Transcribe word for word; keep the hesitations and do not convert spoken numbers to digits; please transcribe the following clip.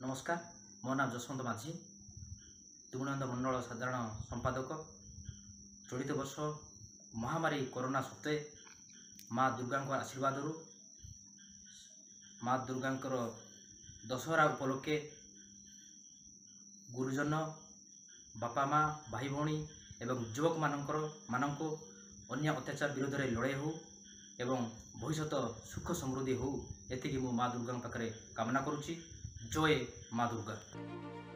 नमस्कार, मो नाम जसवंत माझी, तुगुनंद मंडल साधारण संपादक। चलित वर्ष महामारी कोरोना सत्वे माँ दुर्गा आशीर्वाद माँ दुर्गा दशहरा उपलक्षे गुरुजन बापा माँ भाई भौणी एवं युवक मानकर मानक अन्य अत्याचार विरोध में लड़ाई हो एवं भविष्य सुख समृद्धि हो एति मु माँ दुर्गा पाखे कामना करुच्ची। जय माँ दुर्गा।